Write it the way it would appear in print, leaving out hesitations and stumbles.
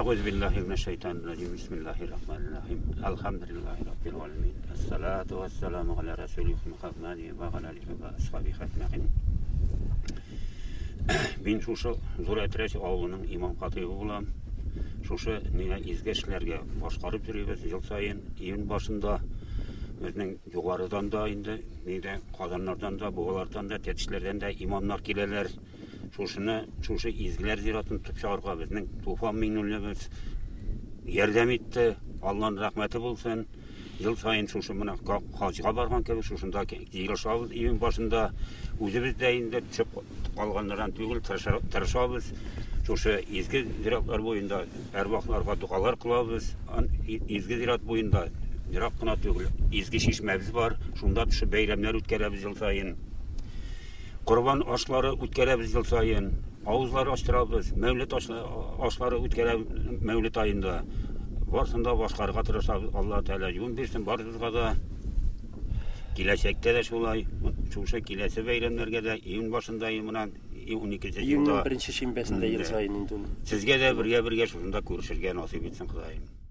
Euzubillahimineşşeytanirracim. Bismillahirrahmanirrahim. Elhamdülillahi Rabbil alemin. Esselatu vesselamu ala Resulih Muhammadi ve ala alihi ve ashabihi ecmaîn. Ben şuşu Zuretres avlunun imam hatibi bulam. Şuşu nine izgeçlerge başkarıp duruyuz yıl sayın. Evin başında bizning yukarıdan da indi, neyde kazanlardan da, boğalardan da, tetişlerden de imamlar kilerler. Şuşu izgiler ziratını tüpşağırga bizning Tufan Minnullemiz yerdem etti. Allah'ın rahmeti bulsun. Yıl sayın şuşu buna hacıga bargan kebe şuşunda yığılışabız evin başında özümüz deyinde çıp kalganlardan tügül tırışabız. Şuşu izgi ziratlar boyunda erbaklarga dualar kılabız. İzgi zirat boyunda Irak kına tügül izgi şişmemiz var. Şunda şu beyramlar ütkerebiz yıl sayın. Kurban aşları ütkerebiz yıl sayın. Ağızları açtırabız. Mevlid aşları ütkerebiz Mevlid ayında. Varsında başkarıga tırışabız. Allah Teala yön birsin barızga da. Kilesekte de şulay. Şuşa kilese beyramlarga da evin başındayım buna. 12. yılda. Birinci şimbesinde yıl sayın indun. Sizge de birge şunda görüşürge nasip etsin Xudayım.